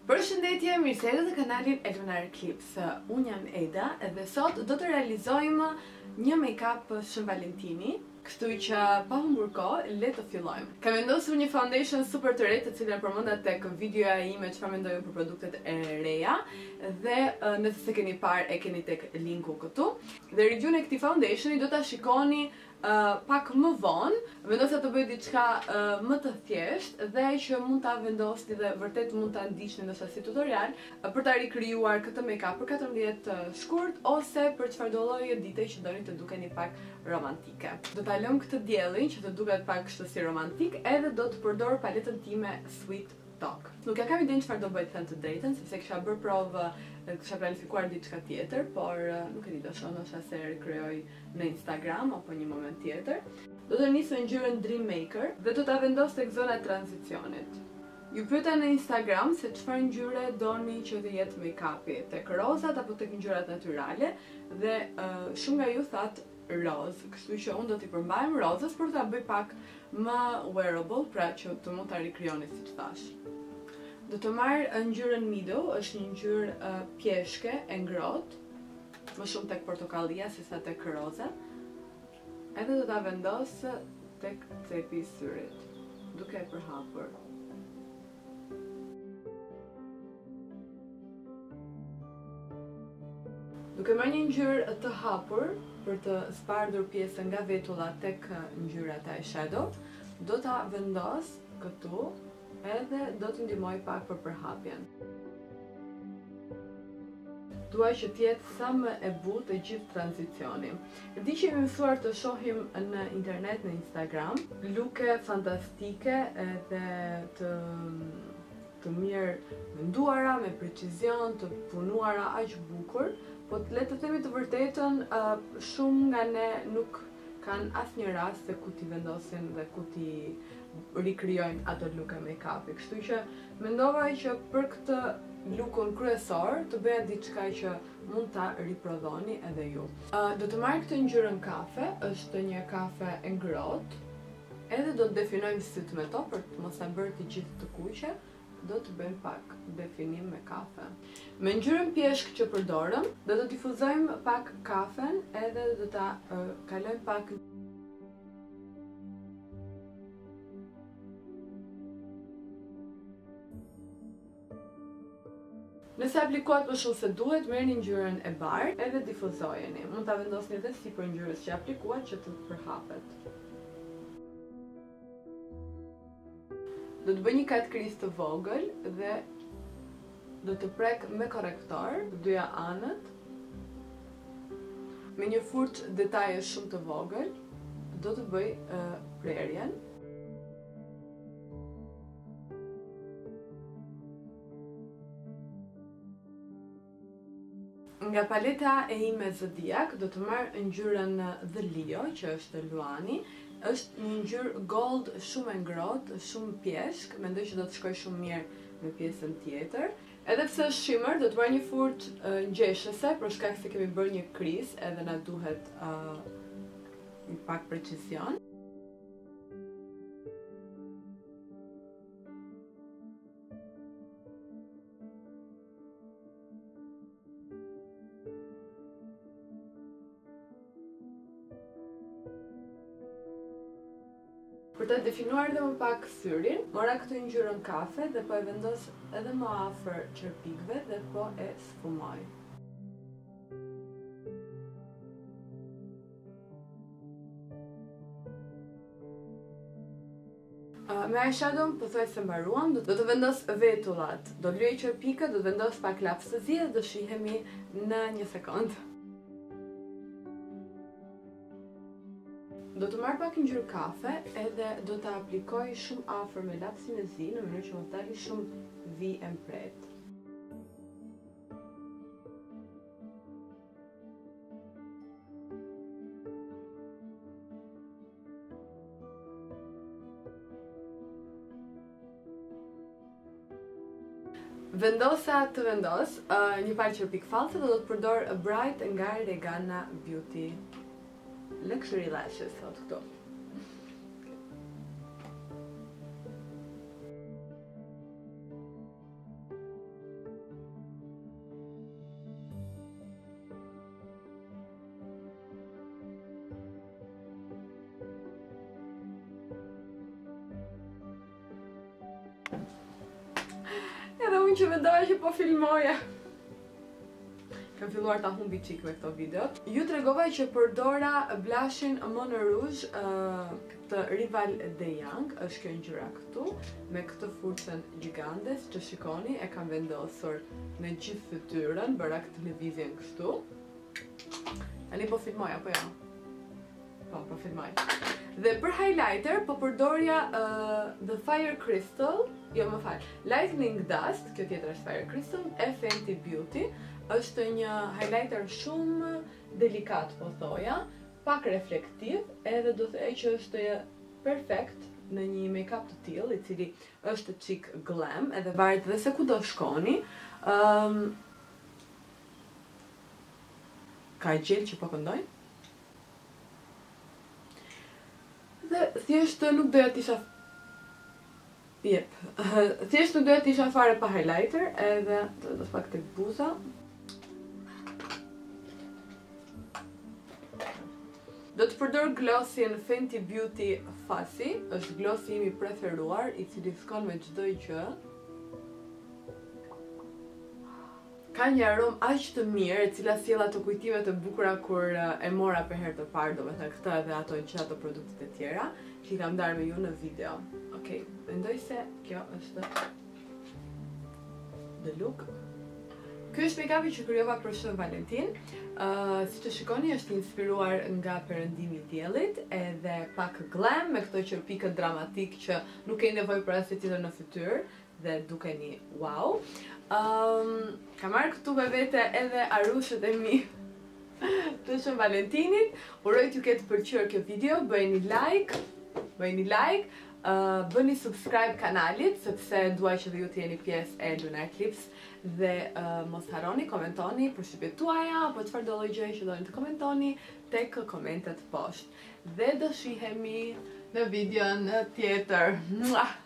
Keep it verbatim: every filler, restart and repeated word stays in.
Përshëndetje, mirë se erdhët në kanalin Eluna Eclipse. Unë jam Eda dhe sot do të realizojmë një make-up Shën Valentini, kështu që pa humbur kohë, le të fillojmë. Kam vendosur një foundation super të re, të cilën përmenda tek videoja ime çfarë mendoj për produktet e reja, dhe nëse se keni parë e keni tek linku këtu. Dhe review-n e këtij foundationi do ta shikoni Uh, pak më vonë. Vendosa të bëj diçka uh, më të thjeshtë dhe që mund ta vendosni dhe vërtet mund ta ndiqni ndoshta si tutorial uh, për ta rikrijuar këtë make-up për katërmbëdhjetë uh, shkurt ose për çfarëdo lloji dite që doni të dukeni pak romantike. Do ta lëm këtë diellin që të duket pak kështu si romantik, edhe do të përdor paletën time Sweet Talk. Nuk e kam idenë çfarë do bëj të thënë të drejtën, sepse kisha bërë provë, kisha planifikuar diçka tjetër, por nuk e di, do shoh ndoshta se rikrijoj në Instagram apo një moment tjetër. Do të nis me ngjyrën Dream Maker dhe do ta vendos tek zona e tranzicionit. Ju pyeta në Instagram se çfarë ngjyre doni që të jetë make-upi, tek rozat apo tek ngjyrat natyrale, dhe uh, shumë nga ju thatë roz, kështu që unë do t'i përmbajmë rozës për ta bëj pak më wearable, pra që të mund ta rikrijoni siç thash. Do të marr ngjyrën Middle, është një ngjyrë uh, pjeshke e ngrohtë, më shumë tek portokallia sesa tek roza. Edhe do ta vendos tek cepi i syrit, duke e përhapur. Duke marrë një ngjyrë të hapur për të spardur pjesën nga vetulla tek ngjyra e eyeshadow, do ta vendos këtu edhe do të ndihmoj pak për përhapjen. Dua që të jetë sa më e butë e gjithë tranzicioni. Di që jemi mësuar të shohim në internet, në Instagram, luke fantastike edhe të të mirë menduara, me precizion, të punuara aq bukur, po le të themi të vërtetën, uh, shumë nga ne nuk kanë asnjë rast se ku t'i vendosin dhe ku t'i rikrijojnë ato look e make-upi. Kështu që mendova që për këtë lookun kryesor të bëja diçka që mund ta riprodhoni edhe ju. Uh, do të marr këtë ngjyrën kafe, është një kafe e ngrohtë, edhe do të definojmë syt me to për të mos e bërë të gjithë të kuqe. Do të bëjmë pak definim me kafe. Me ngjyrën pjeshk që përdorëm, do të difuzojmë pak kafen edhe do ta uh, kalojmë pak. Nëse aplikohet më shumë se duhet, merrni ngjyrën e bardhë edhe difuzojeni. Mund ta vendosni edhe sipër ngjyrës që aplikuat që të përhapet. Do të bëj një kat kriz të vogël dhe do të prek me korrektor të dyja anët. Me një furçë detaje shumë të vogël do të bëj uh, prerjen. Nga paleta e ime Zodiac do të marr ngjyrën The Leo, që është luani. Është një ngjyrë gold shumë e ngrohtë, shumë pjeshk, mendoj që do të shkojë shumë mirë me pjesën tjetër. Edhe pse është shimmer, do të marr një furçë uh, ngjeshëse, për shkak se kemi bërë një kriz edhe na duhet uh, një pak precizion. Për të definuar dhe më pak syrin, mora këtë ngjyrën kafe dhe po e vendos edhe më afër çerpikëve dhe po e sfumoj. Uh, me eyeshadow pothuajse mbaruam, do të vendos vetullat, do lyej çerpikët, do të vendos pak laps të zi dhe do shihemi në një sekondë. Do të marr pak ngjyrë kafe edhe do ta aplikoj shumë afër me lapsin e zi në mënyrë që mos dalë shumë vi e mpret. Vendosa të vendos uh, një palë çerpik false dhe do të përdor Bright nga Regana Beauty. Luxury lashes, thot këto. unë që mendoja që po filmoja. Kam filluar ta humbi qik me këto videot. Ju tregova që përdora blushin Mon Rouge uh, këtë Rival de Young, është kjo ngjyra këtu, me këtë furcën gjigande, që shikoni, e kam vendosur në gjithë fytyrën, bëra këtë lëvizjen kështu. Tani po filmoj apo jo? Po, po filmoj. Dhe për highlighter po përdorja uh, The Fire Crystal, jo më fal, Lightning Dust, kjo tjetër është Fire Crystal, e Fenty Beauty. Është një highlighter shumë delikat, po thoja, pak reflektiv, edhe do të thej që është perfekt në një make-up të tillë, i cili është çik glam, edhe varet dhe se ku do shkoni. Um, ka gjel që po këndoj. Dhe thjesht nuk doja të isha Jep, thjesht nuk doja të isha fare pa highlighter, edhe do të pak tek buza. Do të përdor glossin Fenty Beauty Fussy, është glossi im i preferuar, i cili shkon me çdo gjë. Ka një aromë aq të mirë, e cila sjell ato kujtime të bukura kur e mora për herë të parë, domethënë këtë edhe ato që ato produktet e tjera, që i kam ndarë me ju në video. Okej, mendoj se kjo është the look. Ky është make-upi që krijova për Shën Valentin. Uh, si që shikoni, është inspiruar nga perëndimi i diellit, edhe pak glam, me këto qërpikët dramatik që nuk keni nevojë për asnjë tjetër në fytyrë, dhe dukeni wow. Um, kam marrë këtu me vete edhe arushët e mi të Shën Valentinit. Uroj t'ju ketë pëlqyer kjo video, bëjeni like, bëjeni like, uh, bëni subscribe kanalit, sepse duaj që dhe ju t'jeni pjesë e Lunar Eclipse. Dhe uh, mos harroni, komentoni për shqipjet tuaja, apo çfarë do lloj gjëje që doni të komentoni tek komentet poshtë. Dhe do shihemi në videon tjetër. Mua!